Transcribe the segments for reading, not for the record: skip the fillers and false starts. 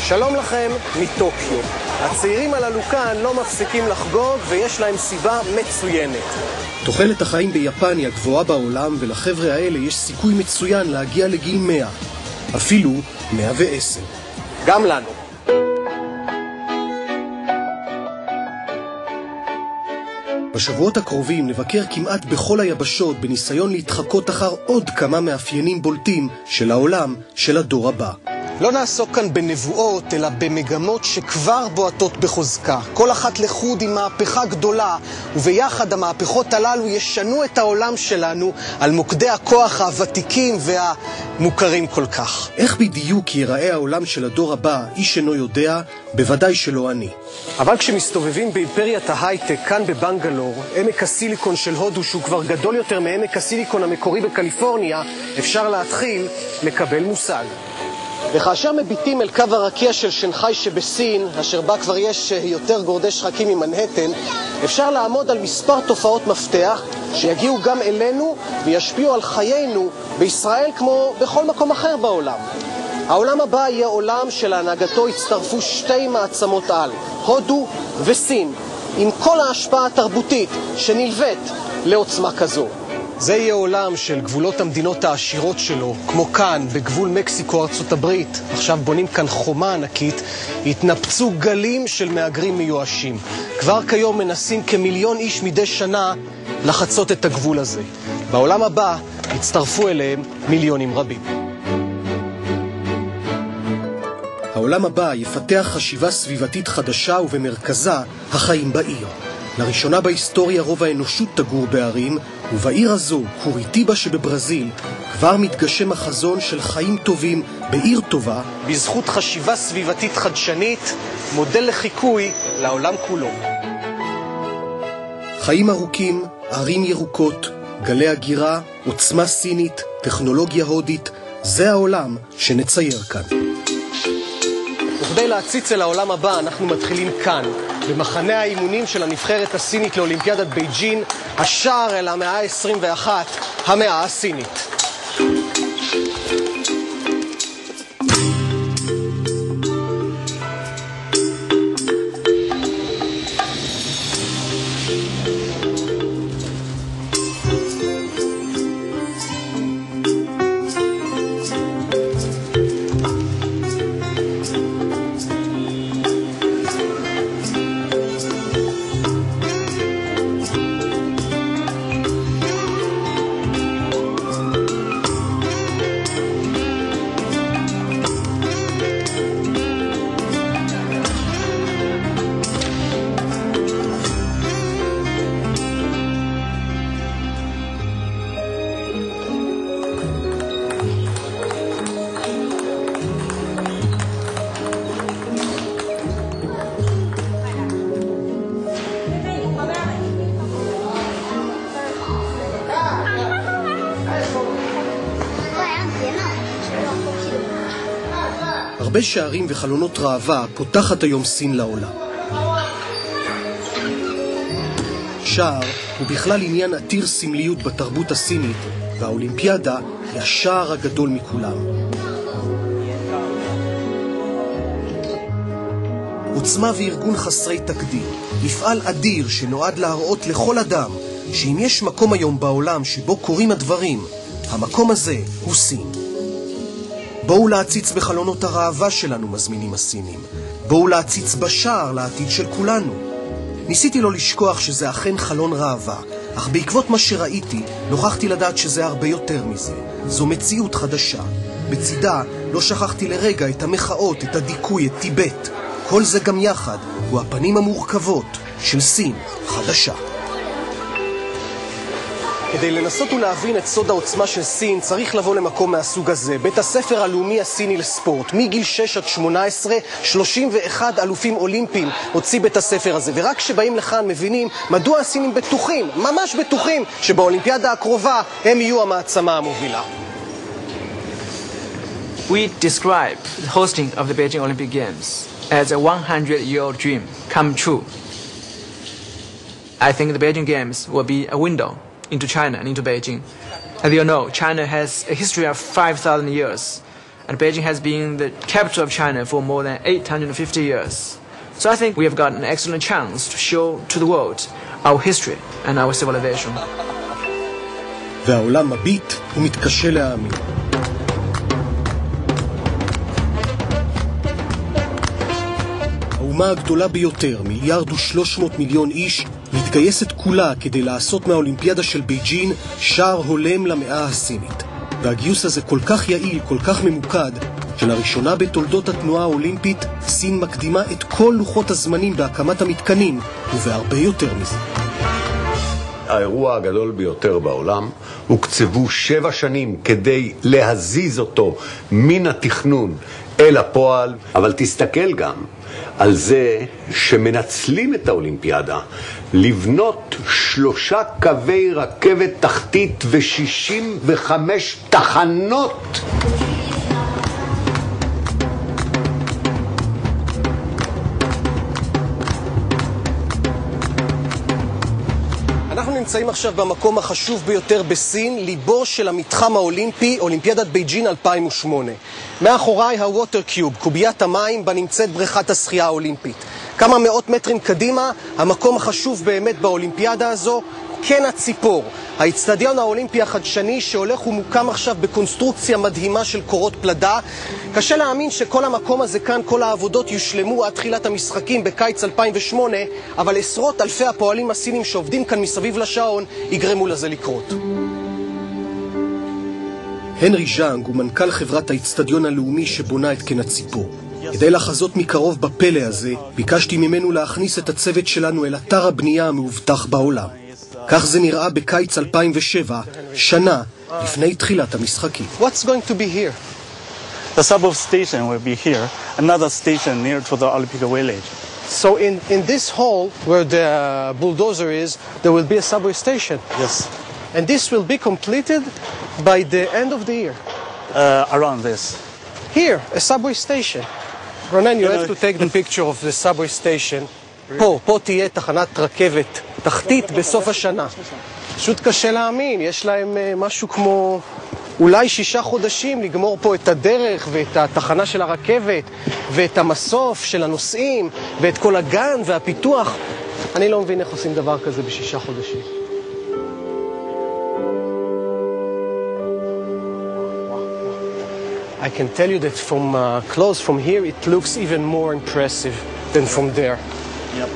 שלום לכם מטוקיו. הצעירים הללו כאן לא מפסיקים לחגוג ויש להם סיבה מצוינת. תוחלת החיים ביפן היא הגבוהה בעולם, ולחבר'ה האלה יש סיכוי מצוין להגיע לגיל 100, אפילו 110. גם לנו. בשבועות הקרובים נבקר כמעט בכל היבשות בניסיון להתחקות אחר עוד כמה מאפיינים בולטים של העולם של הדור הבא. לא נעסוק כאן בנבואות, אלא במגמות שכבר בועטות בחוזקה. כל אחת לחוד עם מהפכה גדולה, וביחד המהפכות הללו ישנו את העולם שלנו על מוקדי הכוח הוותיקים והמוכרים כל כך. איך בדיוק ייראה העולם של הדור הבא, איש אינו יודע, בוודאי שלא אני. אבל כשמסתובבים באימפריית ההייטק כאן בבנגלור, עמק הסיליקון של הודו שהוא כבר גדול יותר מעמק הסיליקון המקורי בקליפורניה, אפשר להתחיל לקבל מושג. וכאשר מביטים אל קו הרקיע של שנגחאי שבסין, אשר בה כבר יש יותר גורדי שחקים ממנהטן, אפשר לעמוד על מספר תופעות מפתח שיגיעו גם אלינו וישפיעו על חיינו בישראל כמו בכל מקום אחר בעולם. העולם הבא יהיה עולם שלהנהגתו הצטרפו שתי מעצמות על, הודו וסין, עם כל ההשפעה התרבותית שנלווית לעוצמה כזו. זה יהיה עולם של גבולות המדינות העשירות שלו, כמו כאן, בגבול מקסיקו, ארצות הברית. עכשיו בונים כאן חומה ענקית, התנפצו גלים של מהגרים מיואשים. כבר כיום מנסים כמיליון איש מדי שנה לחצות את הגבול הזה. בעולם הבא יצטרפו אליהם מיליונים רבים. העולם הבא יפתח חשיבה סביבתית חדשה ובמרכזה החיים בעיר. לראשונה בהיסטוריה רוב האנושות תגור בערים, ובעיר הזו, קוריטיבה שבברזיל, כבר מתגשם החזון של חיים טובים בעיר טובה, בזכות חשיבה סביבתית חדשנית, מודל לחיקוי לעולם כולו. חיים ארוכים, ערים ירוקות, גלי הגירה, עוצמה סינית, טכנולוגיה הודית, זה העולם שנצייר כאן. וכדי להציץ אל העולם הבא אנחנו מתחילים כאן, במחנה האימונים של הנבחרת הסינית לאולימפיאדת בייג'ין, השער אל המאה ה-21, המאה הסינית. הרבה שערים וחלונות ראווה פותחת היום סין לעולם. שער הוא בכלל עניין עתיר סמליות בתרבות הסינית, והאולימפיאדה היא השער הגדול מכולם. עוצמה וארגון חסרי תקדים, מפעל אדיר שנועד להראות לכל אדם שאם יש מקום היום בעולם שבו קורים הדברים, המקום הזה הוא סין. בואו להציץ בחלונות הראווה שלנו, מזמינים הסינים. בואו להציץ בשער לעתיד של כולנו. ניסיתי לא לשכוח שזה אכן חלון ראווה, אך בעקבות מה שראיתי, נוכחתי לדעת שזה הרבה יותר מזה. זו מציאות חדשה. בצידה לא שכחתי לרגע את המחאות, את הדיכוי, את טיבט. כל זה גם יחד הוא הפנים המורכבות של סין חדשה. כדי לנסות ולהבין את סוד העוצמה של סין, צריך לבוא למקום מהסוג הזה. בית הספר הלאומי הסיני לספורט. מגיל 6 עד 18, 31 אלופים אולימפיים הוציא בית הספר הזה. ורק כשבאים לכאן מבינים מדוע הסינים בטוחים, ממש בטוחים, שבאולימפיאדה הקרובה הם יהיו המעצמה המובילה. We describe the hosting of the Beijing Olympic Games as a 100-year-old dream come true. I think the Beijing Games will be a window into China and into Beijing. As you know, China has a history of 5,000 years and Beijing has been the capital of China for more than 850 years. So I think we have got an excellent chance to show to the world our history and our civilization. והעולם מביט ומתקשה להאמין. האומה הגדולה ביותר, 1,300,000,000 איש, מתגייסת כולה כדי לעשות מהאולימפיאדה של בייג'ין שער הולם למאה הסינית. והגיוס הזה כל כך יעיל, כל כך ממוקד, שלראשונה בתולדות התנועה האולימפית, סין מקדימה את כל לוחות הזמנים בהקמת המתקנים, ובהרבה יותר מזה. האירוע הגדול ביותר בעולם, הוקצבו 7 שנים כדי להזיז אותו מן התכנון אל הפועל, אבל תסתכל גם על זה שמנצלים את האולימפיאדה לבנות 3 קווי רכבת תחתית ו65 תחנות. אנחנו נמצאים עכשיו במקום החשוב ביותר בסין, ליבו של המתחם האולימפי, אולימפיאדת בייג'ין 2008. מאחוריי הווטר קיוב, קוביית המים בה נמצאת בריכת השחייה האולימפית. כמה מאות מטרים קדימה, המקום החשוב באמת באולימפיאדה הזו, כן הציפור, האצטדיון האולימפי החדשני שהולך ומוקם עכשיו בקונסטרוקציה מדהימה של קורות פלדה. קשה להאמין שכל המקום הזה כאן, כל העבודות יושלמו עד תחילת המשחקים בקיץ 2008, אבל עשרות אלפי הפועלים הסינים שעובדים כאן מסביב לשעון יגרמו לזה לקרות. הנרי ז'אנג הוא מנכ"ל חברת האצטדיון הלאומי שבונה את קן הציפור. כדי לחזות מקרוב בפלא הזה, ביקשתי ממנו להכניס את הצוות שלנו אל אתר הבנייה המאובטח בעולם. כך זה נראה בקיץ 2007, שנה לפני תחילת המשחקים. What's going to be here? The subway station will be here, another station near to the Olympic Village. So in this hall where the bulldozer is, there will be a subway station. Yes. And this will be completed by the end of the year. Around this. Here, a subway station. Ronan, you have to take the picture of the subway station. פה תהיה תחנת רכבת תחתית בסוף השנה. פשוט קשה להאמין, יש להם משהו כמו אולי 6 חודשים לגמור פה את הדרך ואת התחנה של הרכבת ואת המסוף של הנוסעים ואת כל הגן והפיתוח. אני לא מבין איך עושים דבר כזה ב6 חודשים. I can tell you that from close from here it looks even more impressive than from there. Yep.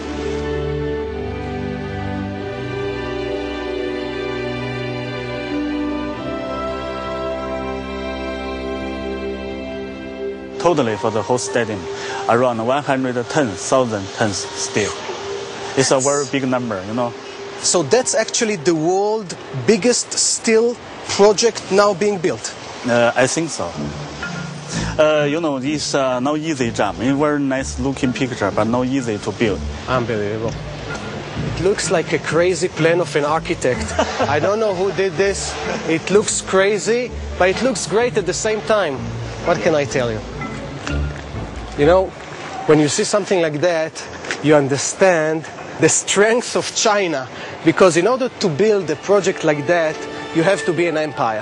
Totally for the whole stadium, around 110,000 tons steel. It's a very big number, you know. So that's actually the world's biggest steel project now being built. I think so. You know, it's no easy job. It's a very nice looking picture, but not easy to build. Unbelievable. It looks like a crazy plan of an architect. I don't know who did this. It looks crazy, but it looks great at the same time. What can I tell you? You know, when you see something like that, you understand the strength of China. Because in order to build a project like that, you have to be an empire.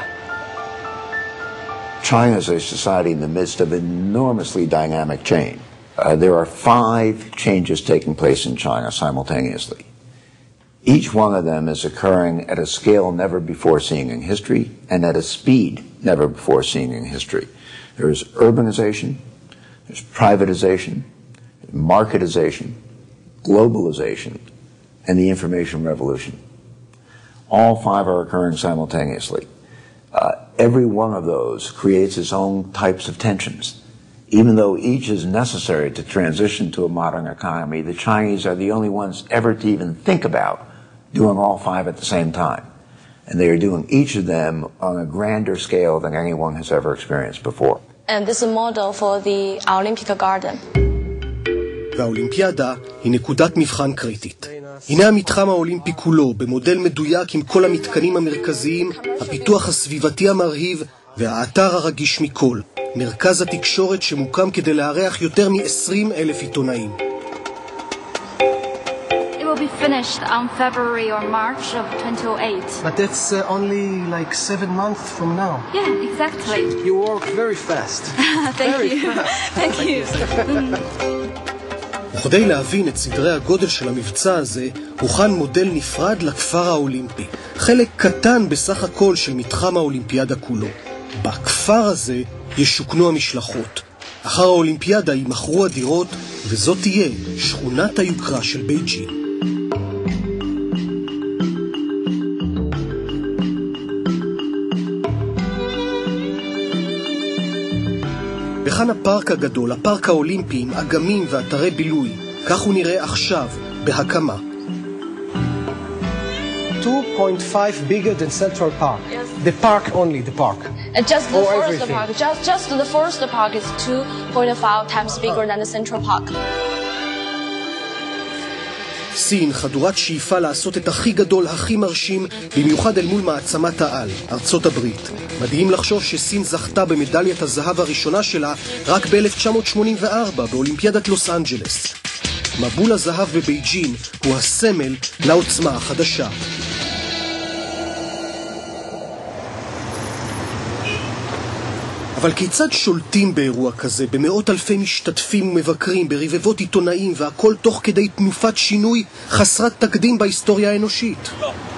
China is a society in the midst of enormously dynamic change. There are 5 changes taking place in China simultaneously. Each one of them is occurring at a scale never before seen in history and at a speed never before seen in history. There is urbanization, there's privatization, marketization, globalization, and the information revolution. All 5 are occurring simultaneously. Every one of those creates its own types of tensions. Even though each is necessary to transition to a modern economy, the Chinese are the only ones ever to even think about doing all 5 at the same time. And they are doing each of them on a grander scale than anyone has ever experienced before. And this is a model for the Olympic Garden. והאולימפיאדה היא נקודת מבחן קריטית. הנה המתחם האולימפי כולו, במודל מדויק עם כל המתקנים המרכזיים, הפיתוח הסביבתי המרהיב והאתר הרגיש מכל, מרכז התקשורת שמוקם כדי לארח יותר מ-20,000 עיתונאים. It will will be finished on February or March of 2008. But that's only like 7 months from now. Yeah, exactly. You work very fast. Thank you. Thank you. וכדי להבין את סדרי הגודל של המבצע הזה, הוכן מודל נפרד לכפר האולימפי. חלק קטן בסך הכל של מתחם האולימפיאדה כולו. בכפר הזה ישוכנו המשלחות. אחר האולימפיאדה יימכרו הדירות, וזאת תהיה שכונת היוקרה של בייג'ין. וכאן הפארק הגדול, הפארק האולימפי עם אגמים ואתרי בילוי. כך הוא נראה עכשיו, בהקמה. 2.5 bigger than Central Park. Yes. The park only, the park. Just the Or first everything. park. Just the first park is 2.5 times bigger than the Central Park. סין חדורת שאיפה לעשות את הכי גדול, הכי מרשים, במיוחד אל מול מעצמת העל, ארצות הברית. מדהים לחשוב שסין זכתה במדליית הזהב הראשונה שלה רק ב-1984 באולימפיאדת לוס אנג'לס. מבול הזהב בבייג'ין הוא הסמל לעוצמה החדשה. אבל כיצד שולטים באירוע כזה, במאות אלפי משתתפים ומבקרים, ברבבות עיתונאים, והכל תוך כדי תנופת שינוי חסרת תקדים בהיסטוריה האנושית?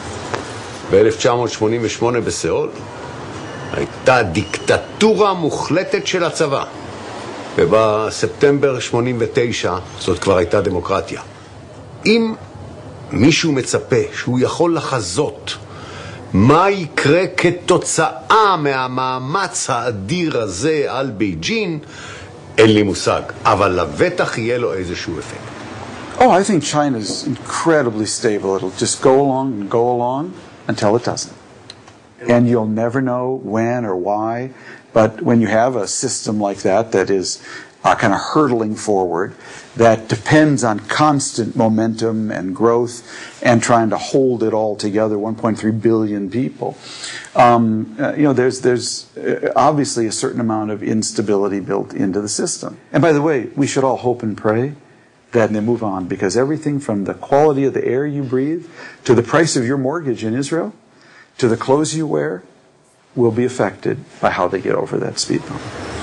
ב-1988 בסיאול הייתה דיקטטורה מוחלטת של הצבא. ובספטמבר 89 זאת כבר הייתה דמוקרטיה. אם מישהו מצפה שהוא יכול לחזות מה יקרה כתוצאה מהמאמץ האדיר הזה על בייג'ין, אין לי מושג, אבל לבטח יהיה לו איזשהו אפקט. Oh, I think China's incredibly stable. It'll just go along and go along until it doesn't. And you'll never know when or why, but when you have a system like that is kind of hurtling forward, that depends on constant momentum and growth and trying to hold it all together, 1.3 billion people. There's obviously a certain amount of instability built into the system. And by the way, we should all hope and pray that they move on, because everything from the quality of the air you breathe to the price of your mortgage in Israel to the clothes you wear will be affected by how they get over that speed bump.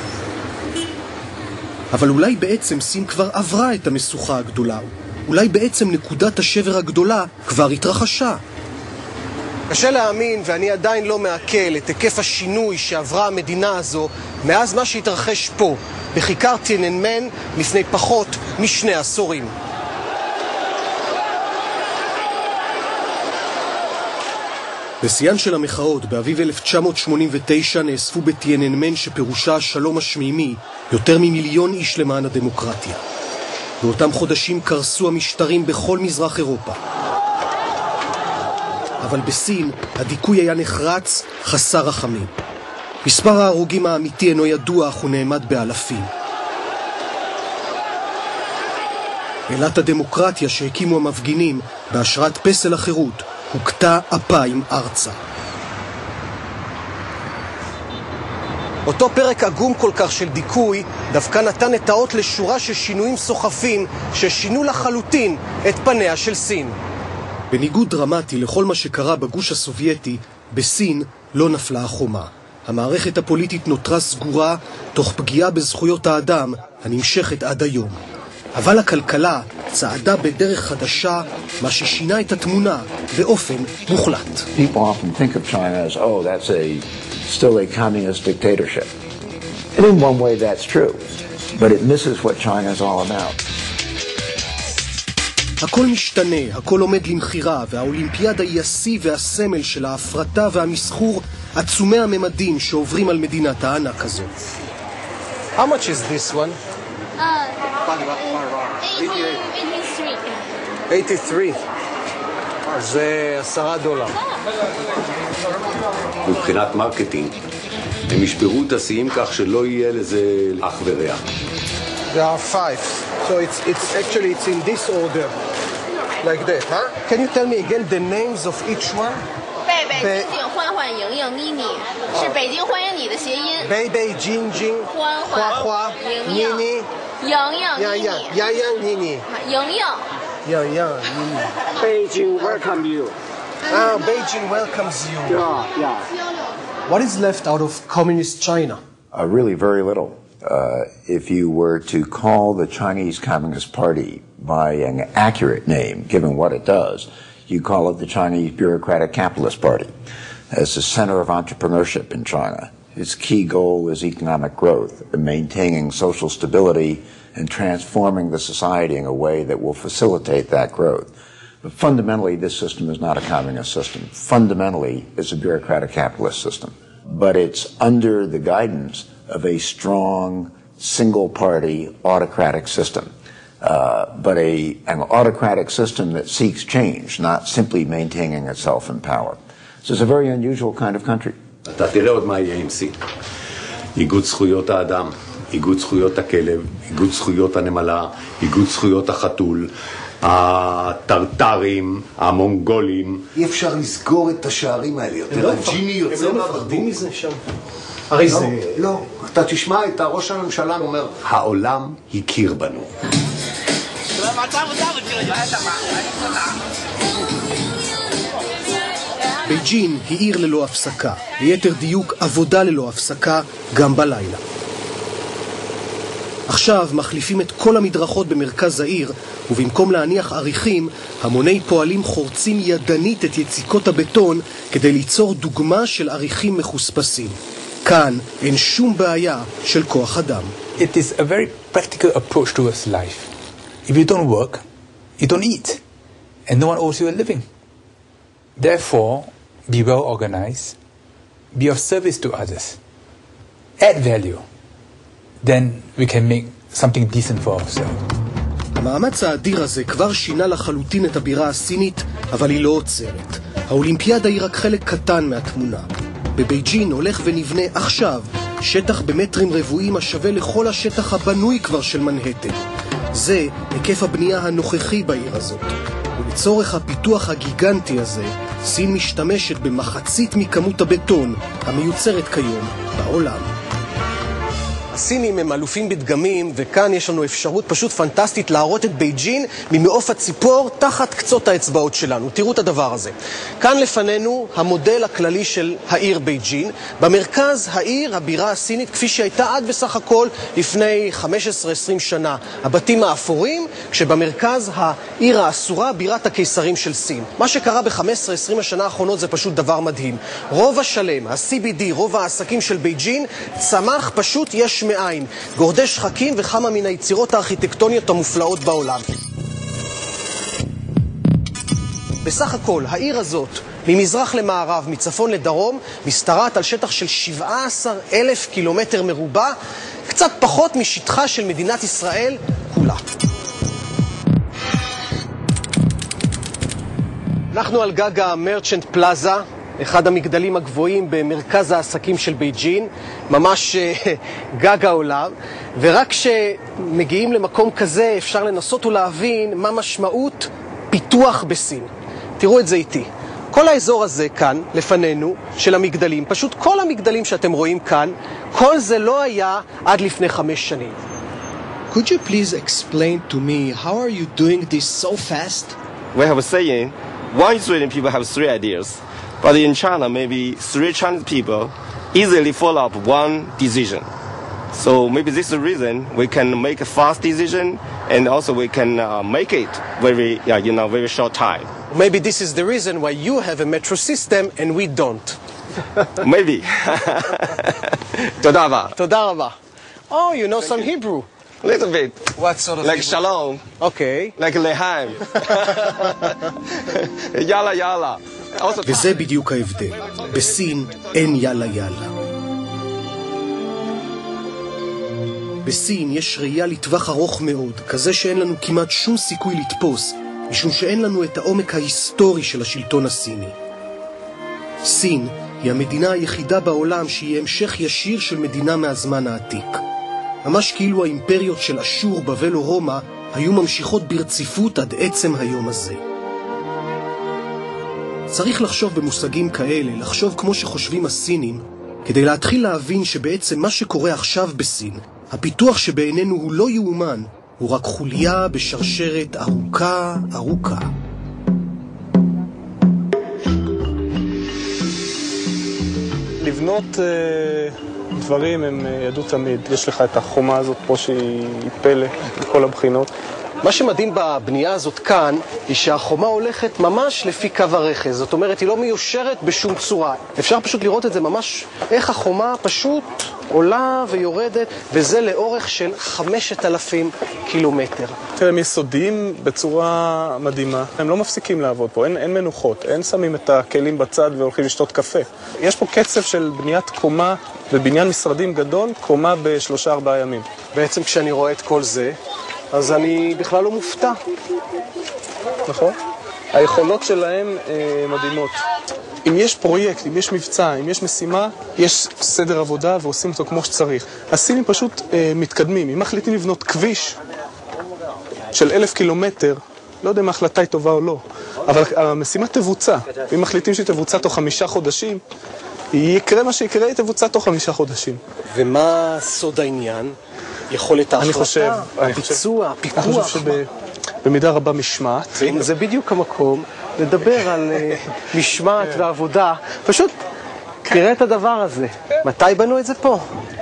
אבל אולי בעצם סין כבר עברה את המשוכה הגדולה. אולי בעצם נקודת השבר הגדולה כבר התרחשה. קשה להאמין, ואני עדיין לא מעכל את היקף השינוי שעברה המדינה הזו מאז מה שהתרחש פה, בכיכר טיאננמן, לפני פחות מ2 עשורים. בשיאן של המחאות באביב 1989 נאספו בטיאננמן, שפירושה השלום השמימי, יותר מ1,000,000 איש למען הדמוקרטיה. באותם חודשים קרסו המשטרים בכל מזרח אירופה. אבל בסין הדיכוי היה נחרץ, חסר רחמים. מספר ההרוגים האמיתי אינו ידוע, אך הוא נאמד באלפים. אלת הדמוקרטיה שהקימו המפגינים בהשראת פסל החירות הוקטה אפיים ארצה. אותו פרק עגום כל כך של דיכוי דווקא נתן את האות לשורה של שינויים סוחפים ששינו לחלוטין את פניה של סין. בניגוד דרמטי לכל מה שקרה בגוש הסובייטי, בסין לא נפלה החומה. המערכת הפוליטית נותרה סגורה תוך פגיעה בזכויות האדם הנמשכת עד היום. אבל הכלכלה צעדה בדרך חדשה, מה ששינה את התמונה באופן מוחלט. People often think of China as, oh, that's still a communist dictatorship. And in one way that's true, but it misses what China is all about. הכל משתנה, הכל עומד למחירה, והאולימפיאדה היא השיא והסמל של ההפרטה והמסחור עצומי הממדים שעוברים על מדינת הענק הזו. How much is this one? 83. זה $10. מבחינת מרקטינג, הם ישברו את השיאים כך שלא יהיה לזה אח ורע. There are 5. So it's in this order. Like that, huh? Can you tell me again the names of each one? 贝贝、晶晶、欢欢、莹莹、妮妮，是北京欢迎你的谐音。 贝贝、晶晶、 欢花花、妮妮、 莹莹、妮妮、 洋洋、妮妮。 莹莹、 Beijing welcomes you. Ah, Beijing welcomes you. Yeah. What is left out of communist China? Really very little. If you were to call the Chinese Communist Party by an accurate name, given what it does, you call it the Chinese Bureaucratic Capitalist Party. As the center of entrepreneurship in China, its key goal is economic growth, maintaining social stability and transforming the society in a way that will facilitate that growth. But fundamentally, this system is not a communist system. Fundamentally, it's a bureaucratic capitalist system. But it's under the guidance of a strong, single-party, autocratic system. But an autocratic system that seeks change, not simply maintaining itself in power. So it's a very unusual kind of country. אתה תראה עוד מה יהיה עם סין. איגוד זכויות האדם, איגוד זכויות הכלב, איגוד זכויות הנמלה, איגוד זכויות החתול, הטרטרים, המונגולים. אי אפשר לסגור את השערים האלה יותר. הג'יני יוצא מהבקבוק. הם לא מפחדים מזה שם. הרי זה... לא, אתה תשמע את ראש הממשלה אומר, העולם הכיר בנו. בייג'ין היא עיר ללא הפסקה, ליתר דיוק עבודה ללא הפסקה גם בלילה. עכשיו מחליפים את כל המדרכות במרכז העיר, ובמקום להניח עריכים, המוני פועלים חורצים ידנית את יציקות הבטון כדי ליצור דוגמה של עריכים מחוספסים. כאן אין שום בעיה של כוח אדם. It is a very practical approach towards life. If you don't work, you don't eat, and no one owes you a living. Therefore, be well organized, be of service to others, add value. Then we can make something decent for ourselves. המאמץ האדיר הזה כבר שינה לחלוטין את הבירה הסינית, אבל היא לא עוצרת. האולימפיאדה היא רק חלק קטן מהתמונה. בבייג'ין הולך ונבנה עכשיו שטח במטרים רבועים השווה לכל השטח הבנוי כבר של מנהטן. זה היקף הבנייה הנוכחי בעיר הזאת. ולצורך הפיתוח הגיגנטי הזה, סין משתמשת במחצית מכמות הבטון המיוצרת כיום בעולם. הסינים הם אלופים בדגמים, וכאן יש לנו אפשרות פשוט פנטסטית להראות את בייג'ין ממעוף הציפור תחת קצות האצבעות שלנו. תראו את הדבר הזה. כאן לפנינו המודל הכללי של העיר בייג'ין. במרכז העיר, הבירה הסינית, כפי שהייתה עד בסך הכל לפני 15-20 שנה. הבתים האפורים, כשבמרכז העיר האסורה, בירת הקיסרים של סין. מה שקרה ב-15-20 השנה האחרונות זה פשוט דבר מדהים. רוב השלם, ה-CBD, רוב העסקים של בייג'ין, צמח פשוט יש מאין, גורדי שחקים וכמה מן היצירות הארכיטקטוניות המופלאות בעולם. בסך הכל, העיר הזאת, ממזרח למערב, מצפון לדרום, משתרעת על שטח של 17,000 קילומטר מרובע, קצת פחות משטחה של מדינת ישראל כולה. אנחנו על גג המרצ'נט פלאזה, אחד המגדלים הגבוהים במרכז העסקים של בייג'ין, ממש גג העולם, ורק כשמגיעים למקום כזה אפשר לנסות ולהבין מה משמעות פיתוח בסין. תראו את זה איתי. כל האזור הזה כאן, לפנינו, של המגדלים, פשוט כל המגדלים שאתם רואים כאן, כל זה לא היה עד לפני 5 שנים. Could you please explain to me how are you doing this so fast? We have a saying, one Israeli people have 3 ideas. But in China, maybe 3 Chinese people easily follow up one decision. So maybe this is the reason we can make a fast decision, and also we can make it very, very short time. Maybe this is the reason why you have a metro system and we don't. Maybe. תודה רבה. תודה רבה. Oh, you know some Hebrew. A little bit. What sort of like Hebrew? shalom. Okay. Like lehaim. יאללה יאללה. וזה בדיוק ההבדל. בסין אין יאללה יאללה. בסין יש ראייה לטווח ארוך מאוד, כזה שאין לנו כמעט שום סיכוי לתפוס, משום שאין לנו את העומק ההיסטורי של השלטון הסיני. סין היא המדינה היחידה בעולם שהיא המשך ישיר של מדינה מהזמן העתיק. ממש כאילו האימפריות של אשור, בבל או רומא היו ממשיכות ברציפות עד עצם היום הזה. צריך לחשוב במושגים כאלה, לחשוב כמו שחושבים הסינים, כדי להתחיל להבין שבעצם מה שקורה עכשיו בסין, הפיתוח שבעינינו הוא לא יאומן, הוא רק חוליה בשרשרת ארוכה ארוכה. לבנות דברים הם ידעו תמיד. יש לך את החומה הזאת פה שהיא פלא מכל הבחינות. מה שמדהים בבנייה הזאת כאן, היא שהחומה הולכת ממש לפי קו הרכס. זאת אומרת, היא לא מיושרת בשום צורה. אפשר פשוט לראות את זה ממש, איך החומה פשוט עולה ויורדת, וזה לאורך של 5,000 קילומטר. הם יסודיים בצורה מדהימה. הם לא מפסיקים לעבוד פה, אין מנוחות, אין שמים את הכלים בצד והולכים לשתות קפה. יש פה קצב של בניית קומה ובניין משרדים גדול, קומה ב3-4 ימים. בעצם כשאני רואה את כל זה, אז אני בכלל לא מופתע. נכון? היכולות שלהם מדהימות. אם יש פרויקט, אם יש מבצע, אם יש משימה, יש סדר עבודה ועושים אותו כמו שצריך. הסינים פשוט מתקדמים. אם מחליטים לבנות כביש של 1,000 קילומטר, לא יודע אם ההחלטה היא טובה או לא, אבל המשימה תבוצע. אם מחליטים שהיא תבוצע תוך 5 חודשים, יקרה מה שיקרה, היא תבוצע תוך 5 חודשים. ומה סוד העניין? יכולת ההחלטה, הביצוע, הפיקוח. אני חושב שבמידה רבה משמעת. זה בדיוק המקום לדבר על משמעת ועבודה. פשוט תראה את הדבר הזה. מתי בנו את זה פה?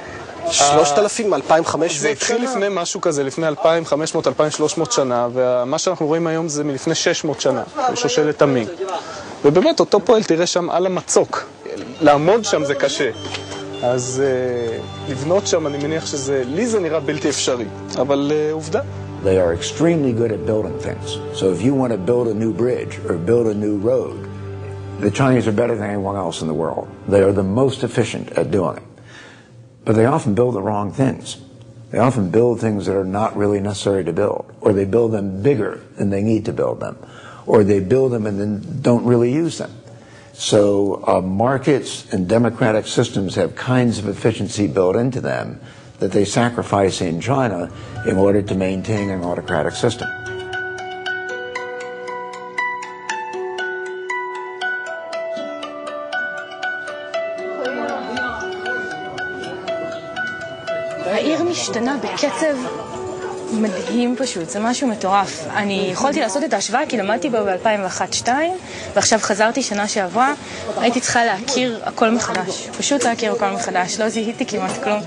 3,000, 2,500 שנה? זה התחיל לפני משהו כזה, לפני 2,500, 2,300 שנה, ומה שאנחנו רואים היום זה מלפני 600 שנה, שושלת המינג. ובאמת, אותו פועל תראה שם על המצוק. לעמוד שם זה קשה. אז לבנות שם, אני מניח שזה, לי זה נראה בלתי אפשרי, אבל עובדה. They are extremely good at building things. So if you want to build a new bridge or build a new road, the Chinese are better than anyone else in the world. They are the most efficient at doing it. But they often build the wrong things. They often build things that are not really necessary to build, or they build them bigger than they need to build them, or they build them and then don't really use them. So markets and democratic systems have kinds of efficiency built into them that they sacrifice in China in order to maintain an autocratic system. העיר משתנה בקצב מדהים פשוט, זה משהו מטורף. אני יכולתי לעשות את ההשוואה כי למדתי בה ב-2001-2002 ועכשיו חזרתי שנה שעברה, הייתי צריכה להכיר הכל מחדש, פשוט להכיר הכל מחדש, לא זיהיתי כמעט כלום.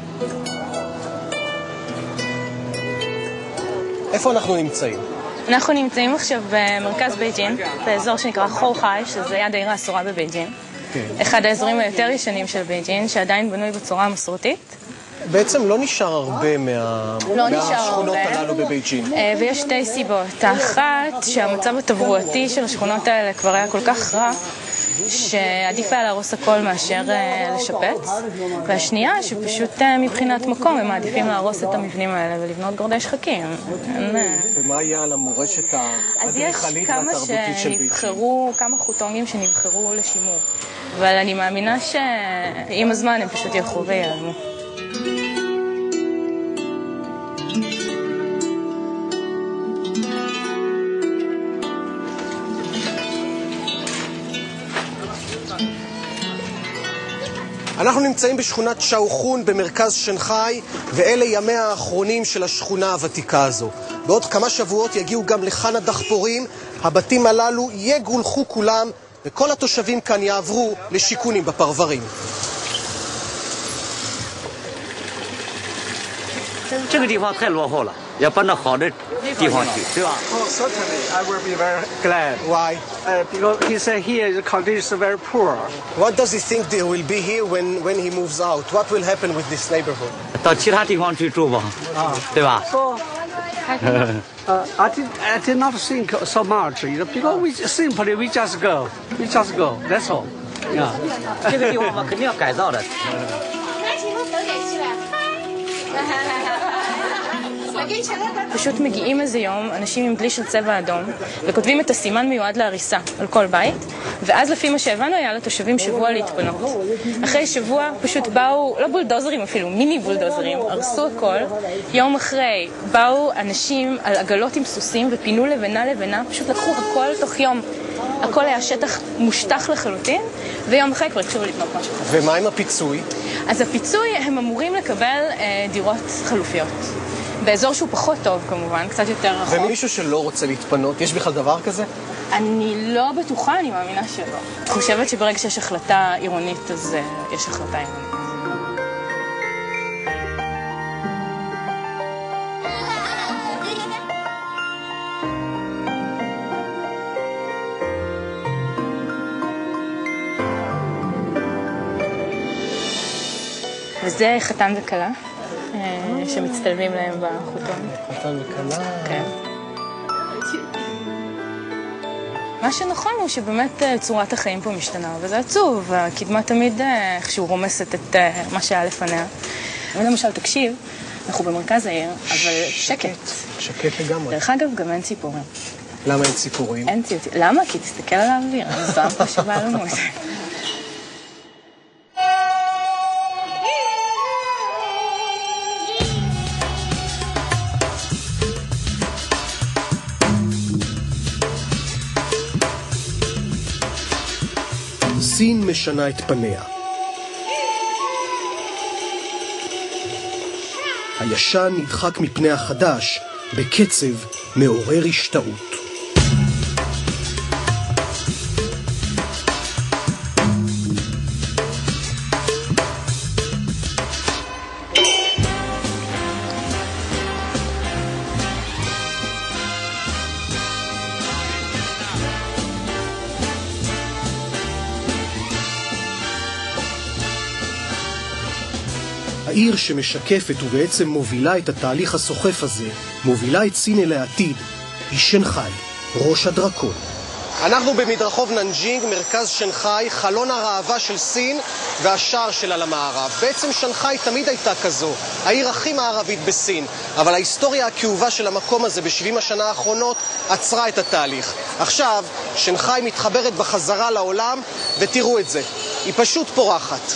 איפה אנחנו נמצאים? אנחנו נמצאים עכשיו במרכז בייג'ין, באזור שנקרא חו-חי, שזה יד העיר האסורה בבייג'ין. אחד האזורים היותר ישנים של בייג'ין, שעדיין בנוי בצורה המסורתית. בעצם לא נשאר הרבה מהשכונות הללו בבייג'ין. ויש 2 סיבות. האחת, שהמצב התברואתי של השכונות האלה כבר היה כל כך רע, שעדיף היה להרוס הכל מאשר לשפץ. והשנייה, שפשוט מבחינת מקום הם מעדיפים להרוס את המבנים האלה ולבנות גורדי שחקים. ומה היה על המורשת האדריכלית והתרבותית של בייג'ין? כמה חוטונגים שנבחרו לשימור. אבל אני מאמינה שעם הזמן הם פשוט ילכו ויעלמו. אנחנו נמצאים בשכונת שאוחון במרכז שנגחאי, ואלה ימיה האחרונים של השכונה הוותיקה הזו. בעוד כמה שבועות יגיעו גם לכאן הדחפורים, הבתים הללו יגולחו כולם, וכל התושבים כאן יעברו לשיכונים בפרברים. 这个地方太落后了，要搬到好的地方去，对吧？ Oh, certainly, I will be very glad. Why? Because he said here the conditions are very poor. What does he think there will be here when he moves out? What will happen with this neighborhood? 到其他地方去住吧，对吧？ So, I did not think so much, you know, because we simply we just go, that's all. Yeah. 这个地方嘛，肯定要改造的。 פשוט מגיעים איזה יום אנשים עם בלי של צבע אדום וכותבים את הסימן מיועד להריסה על כל בית, ואז לפי מה שהבנו היה לתושבים שבוע להתפנות. אחרי שבוע פשוט באו, לא בולדוזרים אפילו, מיני בולדוזרים, הרסו הכל. יום אחרי באו אנשים על עגלות עם סוסים ופינו לבנה, פשוט לקחו הכל תוך יום. הכל היה שטח מושטח לחלוטין, ויום אחרי כבר התחילו לבנות משהו. ומה עם הפיצוי? אז הפיצוי הם אמורים לקבל דירות חלופיות. באזור שהוא פחות טוב כמובן, קצת יותר רחוק. ומישהו שלא רוצה להתפנות, יש בכלל דבר כזה? אני לא בטוחה, אני מאמינה שלא. אני חושבת שברגע שיש החלטה עירונית, אז יש החלטה עירונית. וזה חתן וכלה, שמצטלמים להם בחותון. חתן וכלה. כן. מה שנכון הוא שבאמת צורת החיים פה משתנה, וזה עצוב, הקדמה תמיד איכשהו רומסת את מה שהיה לפניה. למשל, תקשיב, אנחנו במרכז העיר, אבל שקט. שקט לגמרי. דרך אגב, גם אין ציפורים. למה אין ציפורים? אין ציפורים. למה? כי תסתכל על האוויר, אני זוהם פה שבא למות. סין משנה את פניה. הישן נדחק מפני החדש בקצב מעורר השתאות. העיר שמשקפת ובעצם מובילה את התהליך הסוחף הזה, מובילה את סין אל העתיד, היא שנגחאי, ראש הדרקון. אנחנו במדרחוב ננג'ינג, מרכז שנגחאי, חלון הראווה של סין והשער שלה למערב. בעצם שנגחאי תמיד הייתה כזו, העיר הכי מערבית בסין, אבל ההיסטוריה הכאובה של המקום הזה ב-70 השנה האחרונות עצרה את התהליך. עכשיו, שנגחאי מתחברת בחזרה לעולם, ותראו את זה, היא פשוט פורחת.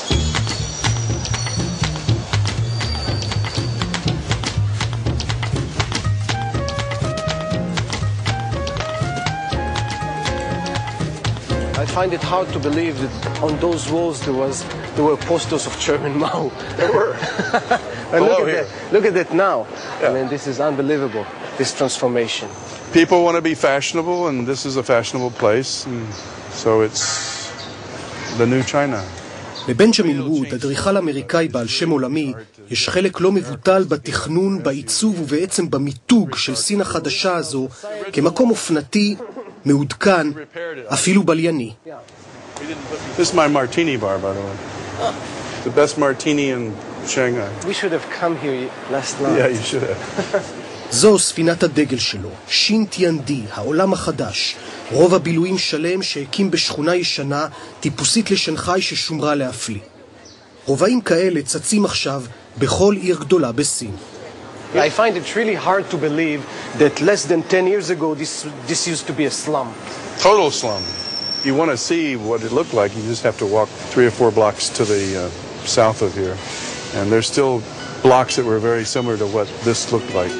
I find it hard to believe that on those walls there were posters of Chairman Mao. There were. And look at that now. Yeah. I mean, this is unbelievable, this transformation. People want to be fashionable, and this is a fashionable place, and so it's the new China. לבנג'מין ווד, אדריכל אמריקאי בעל שם עולמי, יש חלק לא מבוטל בתכנון, בעיצוב ובעצם במיתוג של סין החדשה הזו כמקום אופנתי, מעודכן, אפילו בלייני. This is my martini bar, by the way. The best martini in Shanghai. We should have come here last night. Yeah, you should have. זו ספינת הדגל שלו, שין טיאנדי, העולם החדש. רוב הבילויים שלם שהקים בשכונה ישנה, טיפוסית לשנגחאי ששומרה להפליא. רובעים כאלה צצים עכשיו בכל עיר גדולה בסין. I find it really hard to believe that less than 10 years ago this used to be a slum. Total slum. You want to see what it looked like, you just have to walk 3 or 4 blocks to the south of here. And there's still blocks that were very similar to what this looked like.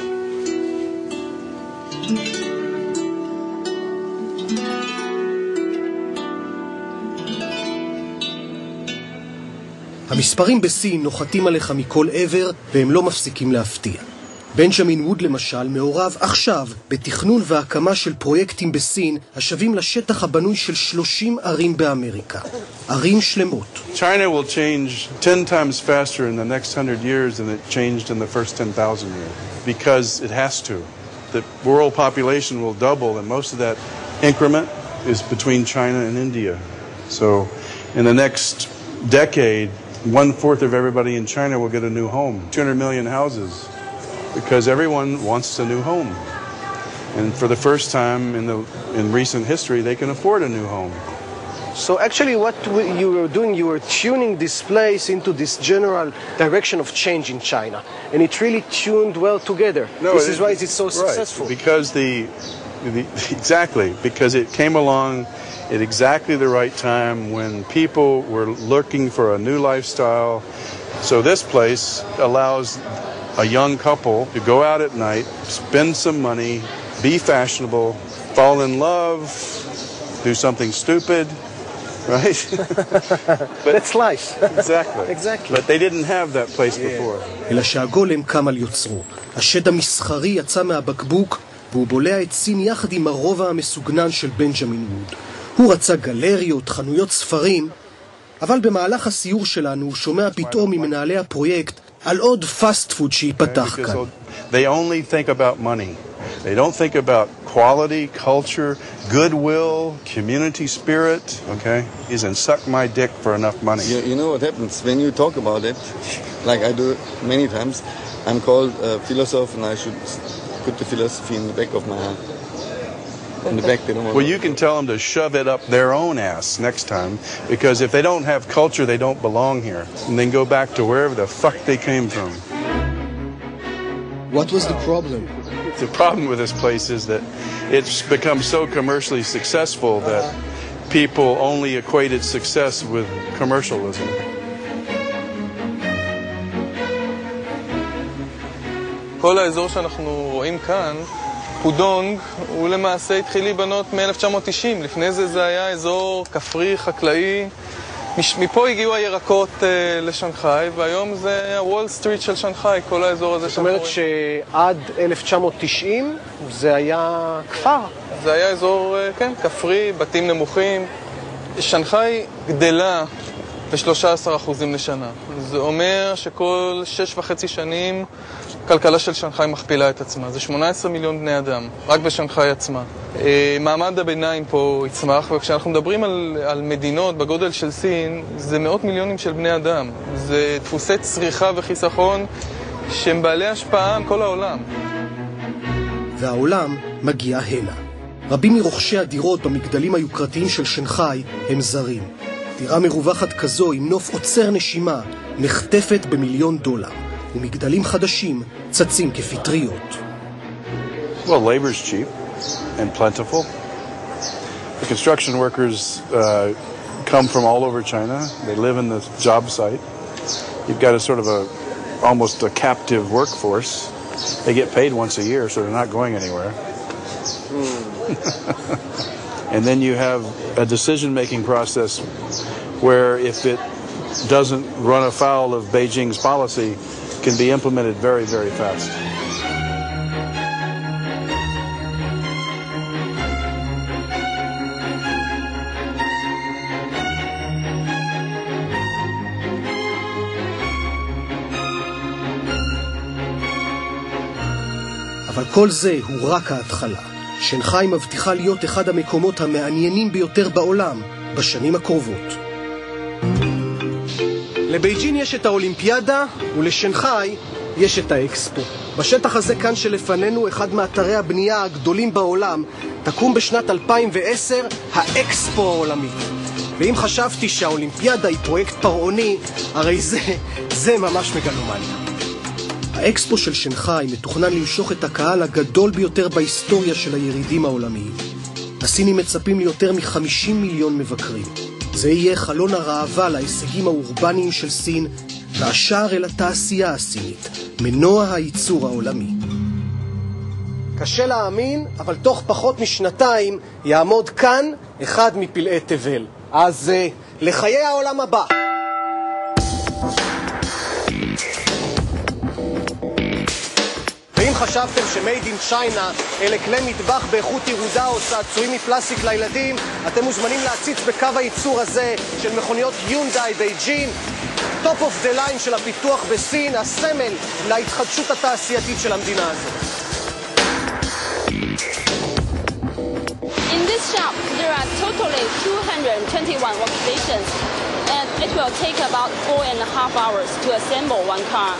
המספרים בסין נוחתים עליך מכל עבר והם לא מפסיקים להפתיע. בנג'מין ווד למשל מעורב עכשיו בתכנון והקמה של פרויקטים בסין השווים לשטח הבנוי של 30 ערים באמריקה. ערים שלמות. China will change 10 times faster in the next 100 years than it changed in the first 10,000 years. Because it has to. The world population will double and most of that increment is between China and India. So in the next decade, 1/4 of everybody in China will get a new home. 200 million houses. Because everyone wants a new home. And for the first time in recent history, they can afford a new home. So actually what you were doing, you were tuning this place into this general direction of change in China. And it really tuned well together. No, this is why it's so successful. Right, because exactly, because it came along at exactly the right time when people were looking for a new lifestyle. So this place allows a young couple to go out at night, spend some money, be fashionable, fall in love, do something stupid, right? That's life. Exactly. But they didn't have that place before. אלא שהגולם קם על יוצרו. השד המסחרי יצא מהבקבוק, והוא בולע את סין יחד עם הרובע המסוגנן של בנג'מין ווד. הוא רצה גלריות, חנויות ספרים, אבל במהלך הסיור שלנו הוא שומע פתאום ממנהלי הפרויקט על עוד פאסט פוד שיפתח כאן. They only think about money. They don't think about quality, culture, goodwill, community spirit, okay? And suck my dick for enough money. You know what happens when you talk about it, like I do many times, I'm called a philosopher and I should put the philosophy in the back of my head. In the back, they don't want well, you can tell them to shove it up their own ass next time, because if they don't have culture, they don't belong here. And then go back to wherever the fuck they came from. What was the problem? The problem with this place is that it's become so commercially successful that people only equated success with commercialism. כל האזור שאנחנו רואים כאן, פודונג, הוא למעשה התחיל להיבנות מ-1990. לפני זה היה אזור כפרי, חקלאי. מפה הגיעו הירקות לשנגחאי, והיום זה הוול סטריט של שנגחאי, כל האזור הזה. זאת אומרת שעד 1990 זה היה כפר? זה היה אזור, כן, כפרי, בתים נמוכים. שנגחאי גדלה ב-13% לשנה. זה אומר שכל 6.5 שנים הכלכלה של שנגחאי מכפילה את עצמה. זה 18 מיליון בני אדם, רק בשנגחאי עצמה. מעמד הביניים פה יצמח, וכשאנחנו מדברים על מדינות בגודל של סין, זה מאות מיליונים של בני אדם. זה דפוסי צריכה וחיסכון שהם בעלי השפעה על כל העולם. והעולם מגיע הנה. רבים מרוכשי הדירות במגדלים היוקרתיים של שנגחאי הם זרים. דירה מרווחת כזו עם נוף עוצר נשימה נחטפת $1,000,000, ומגדלים חדשים צצים כפטריות. Well, labor is cheap and plentiful. The construction workers come from all over China. They live in the job site. You've got a sort of almost a captive workforce. They get paid once a year, so they're not going anywhere. And then you have a decision-making process where if it doesn't run afoul of Beijing's policy, can be implemented very, very fast. אבל כל זה הוא רק ההתחלה. שנגחאי מבטיחה להיות אחד המקומות המעניינים ביותר בעולם בשנים הקרובות. לבייג'ין יש את האולימפיאדה, ולשנגחאי יש את האקספו. בשטח הזה כאן שלפנינו, אחד מאתרי הבנייה הגדולים בעולם, תקום בשנת 2010 האקספו העולמית. ואם חשבתי שהאולימפיאדה היא פרויקט פרעוני, הרי זה ממש מגלומניה. האקספו של שנגחאי מתוכנן למשוך את הקהל הגדול ביותר בהיסטוריה של הירידים העולמיים. הסינים מצפים ליותר מ-50 מיליון מבקרים. זה יהיה חלון הראווה להישגים האורבניים של סין, והשער אל התעשייה הסינית, מנוע הייצור העולמי. קשה להאמין, אבל תוך פחות משנתיים יעמוד כאן אחד מפלאי תבל. אז לחיי העולם הבא. ואם חשבתם ש-Made in China אלה כלי מטבח באיכות ירודה או צעצועים מפלסטיק לילדים, אתם מוזמנים להציץ בקו הייצור הזה של מכוניות יונדאי בייג'ין, טופ אוף דה ליין של הפיתוח בסין, הסמל להתחדשות התעשייתית של המדינה הזאת. In this shop, there are totally 221 workstations, and it will take about 4.5 hours to assemble one car.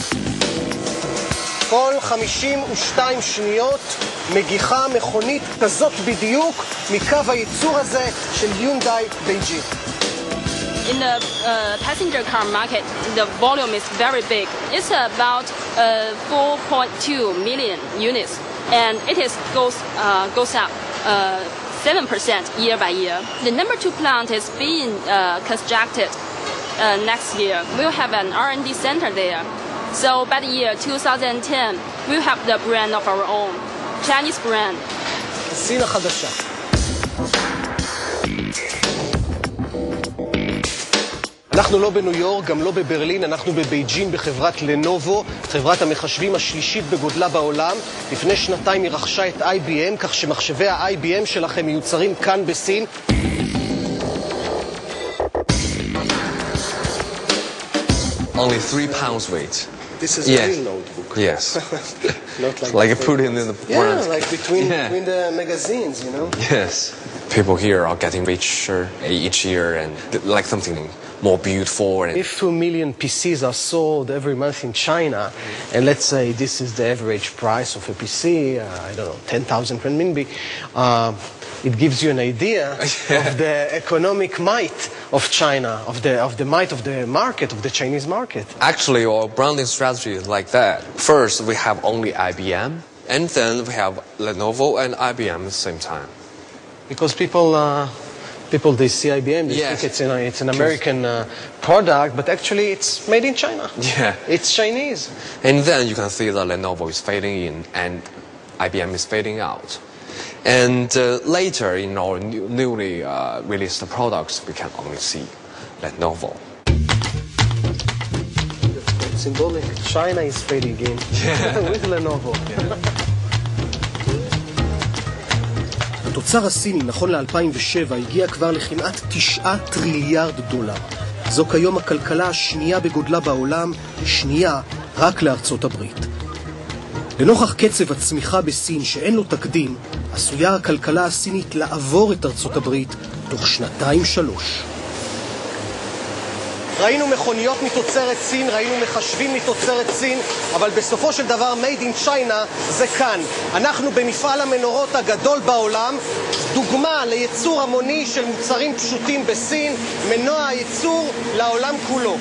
כל 52 שניות מגיחה מכונית כזאת בדיוק מקו הייצור הזה של יונדאי בייג'ין. In the passenger car market, the volume is very big. It's about 4.2 million units, and it goes up 7% year by year. The number 2 plant is being constructed next year. We'll have an R&D center there. So by the year 2010, we'll have the brand of our own, Chinese brand. סין החדשה. אנחנו לא בניו יורק, גם לא בברלין, אנחנו בבייג'ין בחברת לנובו, חברת המחשבים השלישית בגודלה בעולם. לפני שנתיים היא רכשה את IBM, כך שמחשבי ה-IBM שלכם מיוצרים כאן בסין. Only 3 pounds weight. This is a real notebook. Yes. Not like you put it in the front. like between the magazines, you know? Yes. People here are getting richer each year and like something more beautiful. And if 2 million PCs are sold every month in China, and let's say this is the average price of a PC, I don't know, 10,000 renminbi, it gives you an idea of the economic might of China, of the might of the market, of the Chinese market. Actually, our branding strategy is like that. First, we have only IBM, and then we have Lenovo and IBM at the same time. Because people they see IBM, they think it's an American product, but actually it's made in China. Yeah. It's Chinese. And then you can see that Lenovo is fading in and IBM is fading out. And later in our newly released products, we can only see Lenovo. Symbolic. China is fading in with Lenovo. התוצר הסיני, נכון ל-2007, הגיע כבר לכמעט 9 טריליארד דולר. זו כיום הכלכלה השנייה בגודלה בעולם, שנייה רק לארצות הברית. לנוכח קצב הצמיחה בסין שאין לו תקדים, עשויה הכלכלה הסינית לעבור את ארצות הברית תוך 2-3. ראינו מכוניות מתוצרת סין, ראינו מחשבים מתוצרת סין, אבל בסופו של דבר made in China זה כאן. אנחנו במפעל המנורות הגדול בעולם, דוגמה לייצור המוני של מוצרים פשוטים בסין, מנוע הייצור לעולם כולו.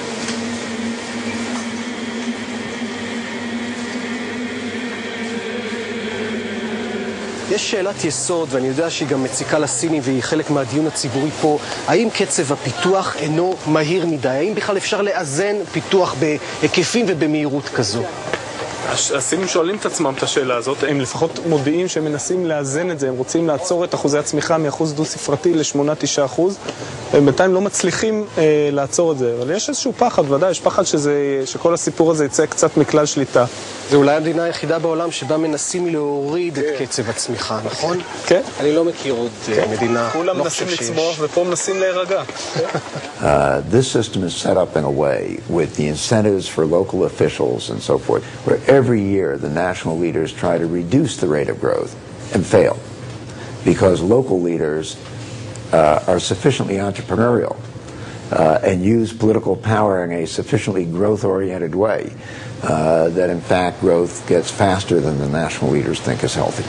יש שאלת יסוד, ואני יודע שהיא גם מציקה לסיני והיא חלק מהדיון הציבורי פה. האם קצב הפיתוח אינו מהיר מדי? האם בכלל אפשר לאזן פיתוח בהיקפים ובמהירות כזו? הסינים שואלים את עצמם את השאלה הזאת, הם לפחות מודיעים שהם מנסים לאזן את זה, הם רוצים לעצור את אחוזי הצמיחה מאחוז דו-ספרתי ל8-9%, הם בינתיים לא מצליחים לעצור את זה, אבל יש איזשהו פחד, ודאי, יש פחד שכל הסיפור הזה יצא קצת מכלל שליטה. זה אולי המדינה היחידה בעולם שבה מנסים להוריד את קצב הצמיחה, נכון? כן. אני לא מכיר עוד מדינה, כולם מנסים לצמוח ופה מנסים להירגע. This system is set up in a way with the incentives for local officials and so forth, where every year the national leaders try to reduce the rate of growth and fail because local leaders are sufficiently entrepreneurial and use political power in a sufficiently growth-oriented way that in fact growth gets faster than the national leaders think is healthy.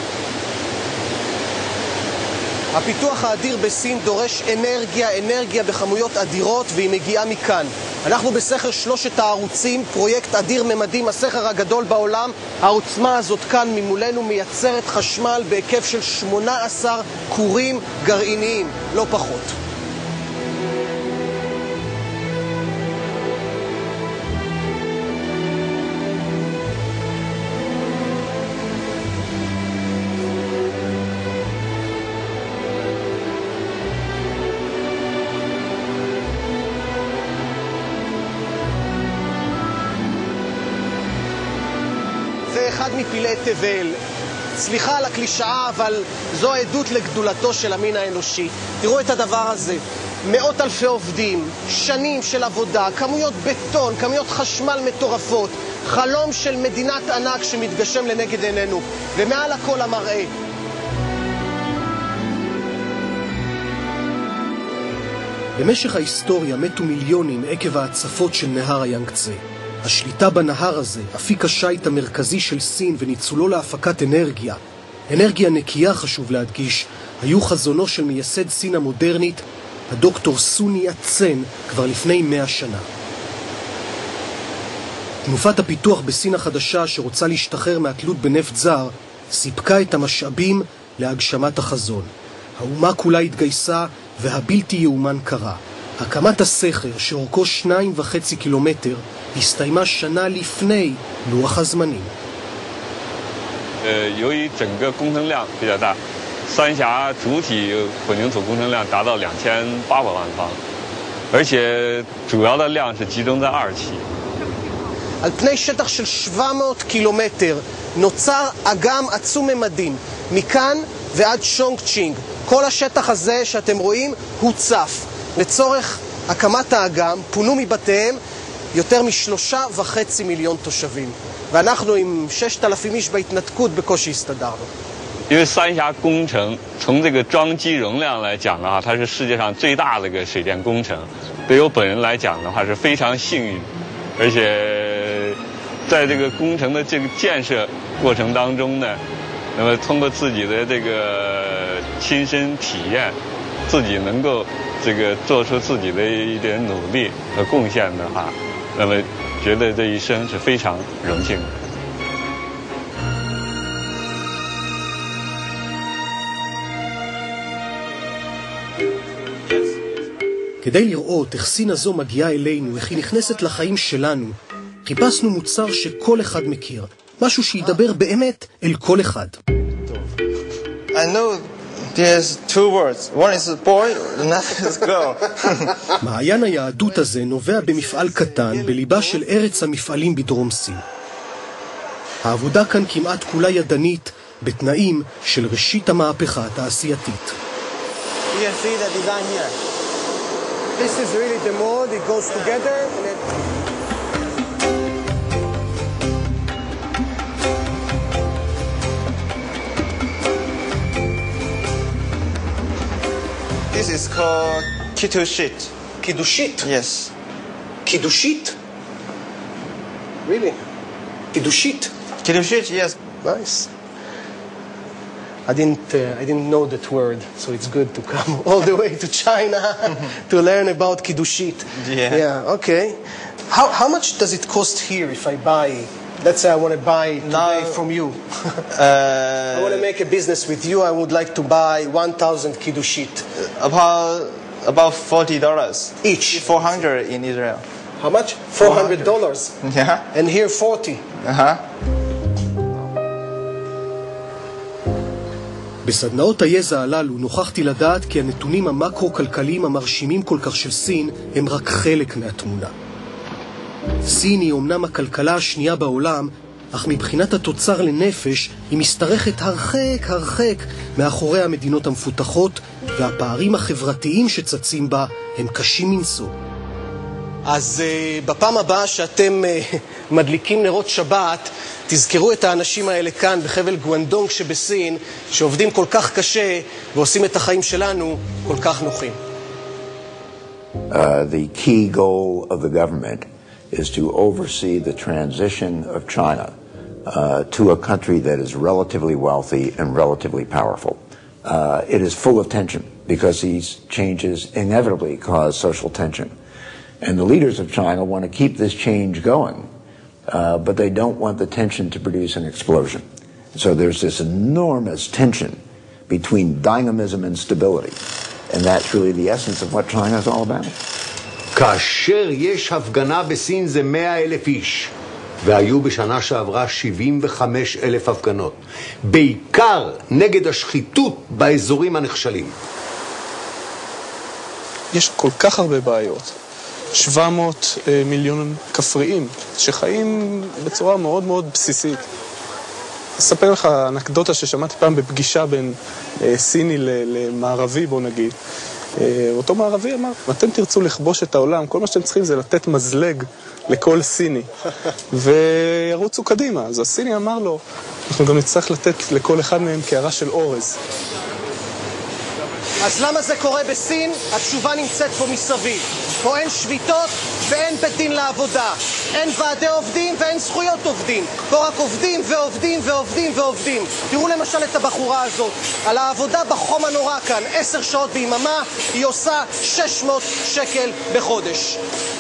הפיתוח האדיר בסין דורש אנרגיה בכמויות אדירות, והיא מגיעה מכאן. אנחנו בסכר 3 הערוצים, פרויקט אדיר ממדים, הסכר הגדול בעולם. העוצמה הזאת כאן ממולנו מייצרת חשמל בהיקף של 18 כורים גרעיניים, לא פחות. זה אחד מפילי תבל. סליחה על הקלישאה, אבל זו עדות לגדולתו של המין האנושי. תראו את הדבר הזה. מאות אלפי עובדים, שנים של עבודה, כמויות בטון, כמויות חשמל מטורפות, חלום של מדינת ענק שמתגשם לנגד עינינו, ומעל הכל המראה. במשך ההיסטוריה מתו מיליונים עקב ההצפות של נהר היאנגצה. השליטה בנהר הזה, אפיק השיט המרכזי של סין וניצולו להפקת אנרגיה, אנרגיה נקייה חשוב להדגיש, היו חזונו של מייסד סין המודרנית, הדוקטור סון יאט-צן, כבר לפני 100 שנה. תנופת הפיתוח בסין החדשה שרוצה להשתחרר מהתלות בנפט זר, סיפקה את המשאבים להגשמת החזון. האומה כולה התגייסה והבלתי יאומן קרה. הקמת הסכר שאורכו 2.5 קילומטר הסתיימה שנה לפני לוח הזמנים. 由于整个工程量比较大，三峡主体混凝土工程量达到2800万方， 而且主要的量是集中在2期。 על פני שטח של 700 קילומטר נוצר אגם עצום ממדים, מכאן ועד שונג צ'ינג. כל השטח הזה שאתם רואים הוא צף. לצורך הקמת האגם פונו מבתיהם יותר מ3.5 מיליון תושבים. ואנחנו עם 6,000 איש בהתנתקות בקושי הסתדרנו. 因为三峡工程从这个装机容量来讲的话，它是世界上最大的一个水电工程。对我本人来讲的话是非常幸运，而且在这个工程的这个建设过程当中呢，那么通过自己的这个亲身体验，自己能够这个做出自己的一点努力和贡献的话，那么觉得这一生是非常荣幸的。 כדי לראות איך סין הזו מגיעה אלינו, איך היא נכנסת לחיים שלנו, חיפשנו מוצר שכל אחד מכיר, משהו שידבר באמת אל כל אחד. I know there's two words. One is boy, another is girl. מעיין היהדות הזה נובע במפעל קטן בליבה של ארץ המפעלים בדרום סין. העבודה כאן כמעט כולה ידנית, בתנאים של ראשית המהפכה התעשייתית. You can see the design here. This is really the mold, it goes together and it... This is called Kiddushit. Kiddushit? Yes. Kiddushit? Really? Kiddushit? Kiddushit, yes. Nice. I didn't know that word, so it's good to come all the way to China to learn about Kiddushit. Yeah, okay. How much does it cost here if I buy, let's say I want to buy today from you. I want to make a business with you, I would like to buy 1,000 Kiddushit. About $40. Each? 400 in Israel. How much? $400. Yeah. And here 40. Uh-huh. בסדנאות היזע הללו נוכחתי לדעת כי הנתונים המקרו-כלכליים המרשימים כל כך של סין הם רק חלק מהתמונה. סין היא אומנם הכלכלה השנייה בעולם, אך מבחינת התוצר לנפש היא משתרכת הרחק מאחורי המדינות המפותחות, והפערים החברתיים שצצים בה הם קשים מנשוא. אז בפעם הבאה שאתם מדליקים נרות שבת, תזכרו את האנשים האלה כאן בחבל גואנדונג שבסין, שעובדים כל כך קשה ועושים את החיים שלנו כל כך נוחים. The key goal of the government is to oversee the transition of China to a country that is relatively wealthy and relatively powerful. It is full of tension because these changes inevitably cause social tension. And the leaders of China want to keep this change going, but they don't want the tension to produce an explosion. So there's this enormous tension between dynamism and stability. And that's really the essence of what China is all about. כאשר יש הפגנה בסין זה 100,000 איש, והיו בשנה שעברה 75,000 הפגנות, בעיקר נגד השחיתות באזורים הנחשלים. יש כל כך הרבה בעיות. 700 מיליון כפריים שחיים בצורה מאוד מאוד בסיסית. אספר לך אנקדוטה ששמעתי פעם בפגישה בין סיני למערבי, בוא נגיד. אותו מערבי אמר, אתם תרצו לכבוש את העולם, כל מה שאתם צריכים זה לתת מזלג לכל סיני. וירוצו קדימה. אז הסיני אמר לו, אנחנו גם נצטרך לתת לכל אחד מהם קערה של אורז. אז למה זה קורה בסין? התשובה נמצאת פה מסביב. פה אין שביתות ואין בית דין לעבודה. אין ועדי עובדים ואין זכויות עובדים. פה רק עובדים ועובדים ועובדים ועובדים. תראו למשל את הבחורה הזאת. על העבודה בחום הנורא כאן, 10 שעות ביממה, היא עושה 600 שקל בחודש.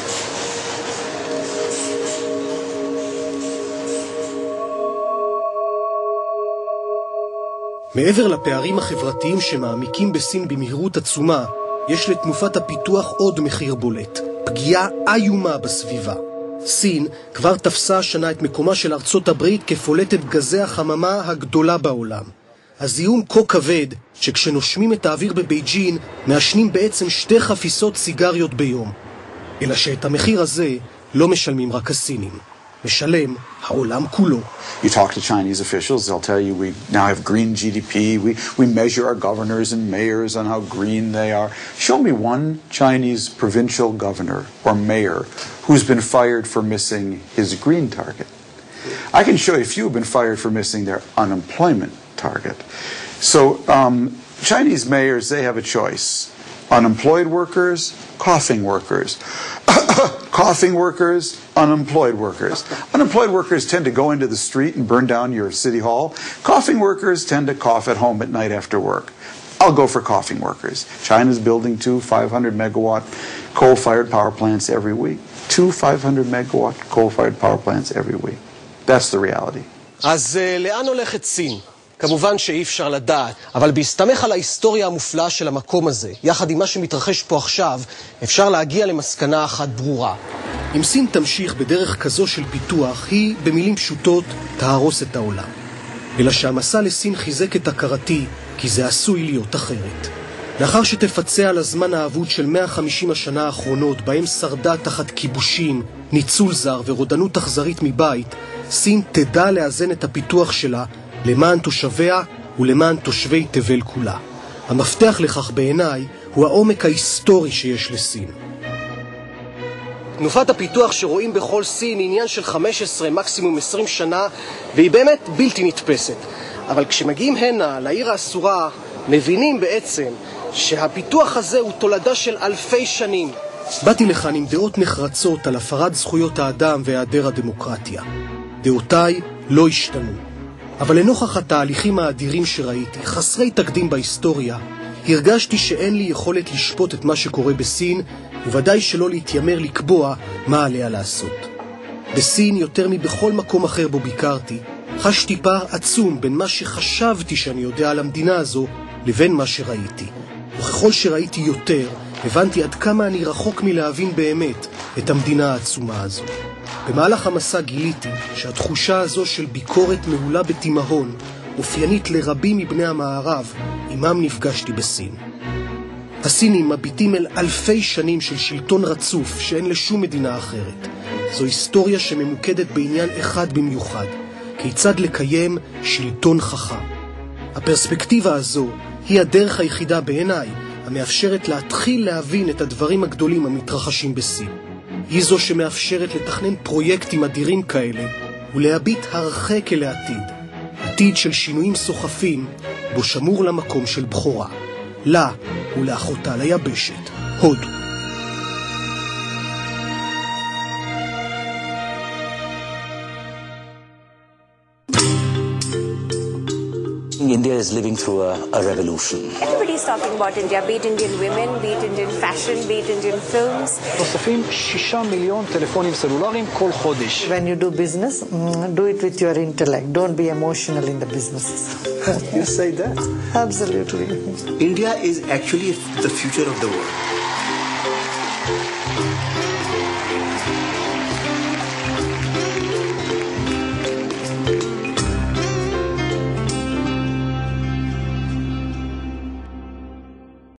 מעבר לפערים החברתיים שמעמיקים בסין במהירות עצומה, יש לתנופת הפיתוח עוד מחיר בולט, פגיעה איומה בסביבה. סין כבר תפסה השנה את מקומה של ארצות הברית כפולטת גזי החממה הגדולה בעולם. הזיהום כה כבד שכשנושמים את האוויר בבייג'ין מעשנים בעצם 2 חפיסות סיגריות ביום. אלא שאת המחיר הזה לא משלמים רק הסינים. משלם העולם כולו. You talk to Chinese officials, they'll tell you we now have green GDP, we measure our governors and mayors on how green they are. Show me one Chinese provincial governor or mayor who's been fired for missing his green target. I can show you a few who have been fired for missing their unemployment target. So Chinese mayors, they have a choice. Unemployed workers, coughing workers. Coughing workers, unemployed workers. Unemployed workers tend to go into the street and burn down your city hall. Coughing workers tend to cough at home at night after work. I'll go for coughing workers. China's building 2 500-megawatt coal-fired power plants every week. 2 500-megawatt coal-fired power plants every week. That's the reality. אז לאן הולכת סין? כמובן שאי אפשר לדעת, אבל בהסתמך על ההיסטוריה המופלאה של המקום הזה, יחד עם מה שמתרחש פה עכשיו, אפשר להגיע למסקנה אחת ברורה. אם סין תמשיך בדרך כזו של פיתוח, היא במילים פשוטות תהרוס את העולם. אלא שהמסע לסין חיזק את הכרתי, כי זה עשוי להיות אחרת. לאחר שתפצה על הזמן האבוד של 150 השנה האחרונות, בהם שרדה תחת כיבושים, ניצול זר ורודנות אכזרית מבית, סין תדע לאזן את הפיתוח שלה למען תושביה ולמען תושבי תבל כולה. המפתח לכך בעיניי הוא העומק ההיסטורי שיש לסין. תנופת הפיתוח שרואים בכל סין היא עניין של 15, מקסימום 20 שנה, והיא באמת בלתי נתפסת. אבל כשמגיעים הנה, לעיר האסורה, מבינים בעצם שהפיתוח הזה הוא תולדה של אלפי שנים. באתי לכאן עם דעות נחרצות על הפרת זכויות האדם והיעדר הדמוקרטיה. דעותיי לא השתנו. אבל לנוכח התהליכים האדירים שראיתי, חסרי תקדים בהיסטוריה, הרגשתי שאין לי יכולת לשפוט את מה שקורה בסין, וודאי שלא להתיימר לקבוע מה עליה לעשות. בסין, יותר מבכל מקום אחר בו ביקרתי, חשתי פער עצום בין מה שחשבתי שאני יודע על המדינה הזו, לבין מה שראיתי. וככל שראיתי יותר, הבנתי עד כמה אני רחוק מלהבין באמת את המדינה העצומה הזו. במהלך המסע גיליתי שהתחושה הזו של ביקורת מהולה בתימהון אופיינית לרבים מבני המערב עמם נפגשתי בסין. הסינים מביטים אל אלפי שנים של שלטון רצוף שאין לשום מדינה אחרת. זו היסטוריה שממוקדת בעניין אחד במיוחד, כיצד לקיים שלטון חכם. הפרספקטיבה הזו היא הדרך היחידה בעיניי המאפשרת להתחיל להבין את הדברים הגדולים המתרחשים בסין. היא זו שמאפשרת לתכנן פרויקטים אדירים כאלה ולהביט הרחק אל העתיד. עתיד של שינויים סוחפים בו שמור למקום של בחורה. לה ולאחותה ליבשת, הודו. India is living through a revolution. Everybody's talking about India, be it Indian women, be it Indian fashion, be it Indian films. נוספים 6 מיליון טלפונים סלולריים כל חודש. When you do business, do it with your intellect. Don't be emotional in the businesses. You say that? Absolutely. India is actually the future of the world.